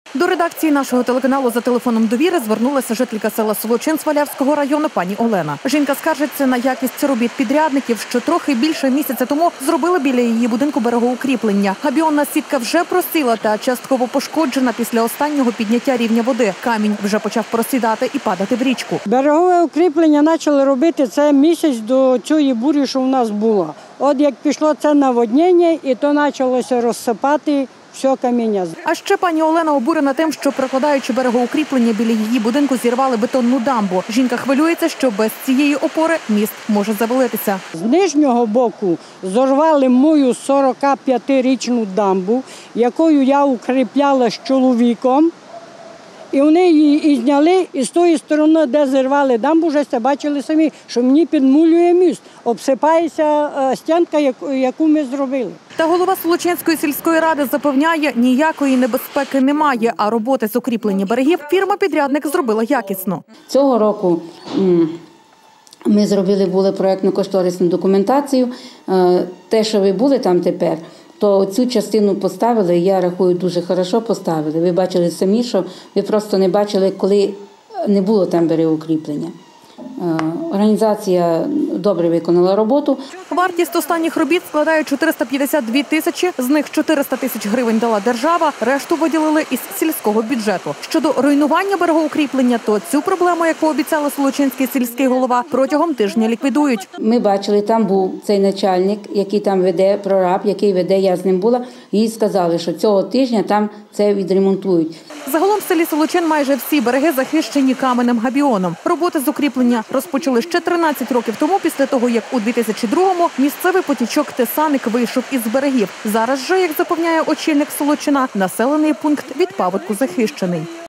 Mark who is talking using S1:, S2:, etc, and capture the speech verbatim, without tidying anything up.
S1: До редакції нашого телеканалу за телефоном довіри звернулася жителька села Солочин Свалявського району пані Олена. Жінка скаржиться на якість робіт підрядників, що трохи більше місяця тому зробили біля її будинку берегоукріплення. Габіонна сітка вже просіла та частково пошкоджена після останнього підняття рівня води. Камінь вже почав просідати і падати в річку.
S2: Берегове укріплення почали робити це місяць до цієї бурі, що в нас була. От як пішло це наводнення, і то почалося розсипати все каміння.
S1: А ще пані Олена обурена тим, що, прокладаючи берегоукріплення біля її будинку, зірвали бетонну дамбу. Жінка хвилюється, що без цієї опори міст може завалитися.
S2: З нижнього боку зорвали мою сорокап'ятирічну дамбу, якою я укріпляла з чоловіком. І вони її і зняли, і з тої сторони, де зірвали дамбу, вже це бачили самі, що мені підмулює міст, обсипається стінка, яку ми зробили.
S1: Та голова Солочинської сільської ради запевняє, ніякої небезпеки немає, а роботи з укріплення берегів фірма-підрядник зробила якісно.
S3: Цього року ми зробили були проєктно-кошторисну документацію. Те, що ви були там тепер, то цю частину поставили, я рахую, дуже хорошо поставили. Ви бачили самі, що ви просто не бачили, коли не було там берегоукріплення. Організація добре виконала роботу.
S1: Вартість останніх робіт складає чотириста п'ятдесят дві тисячі, з них чотириста тисяч гривень дала держава, решту виділили із сільського бюджету. Щодо руйнування берегоукріплення, то цю проблему, як пообіцяла Солочинський сільський голова, протягом тижня ліквідують.
S3: Ми бачили, там був цей начальник, який там веде, прораб, який веде, я з ним була, їй сказали, що цього тижня там це відремонтують.
S1: Загалом в селі Солочин майже всі береги захищені каменем габіоном. Роботи з укріплення розпочали ще тринадцять років тому, після того, як у дві тисячі другому місцевий потічок Тесаник вийшов із берегів. Зараз же, як запевняє очільник Солочина, населений пункт від паводку захищений.